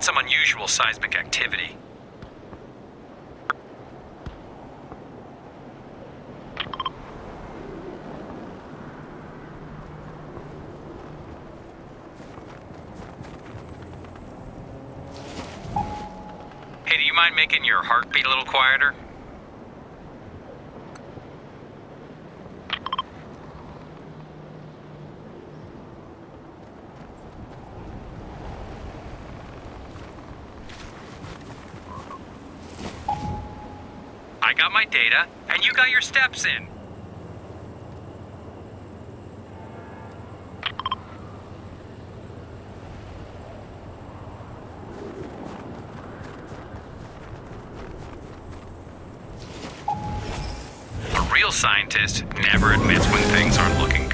some unusual seismic activity. Hey, do you mind making your heartbeat a little quieter? I got my data, and you got your steps in. A real scientist never admits when things aren't looking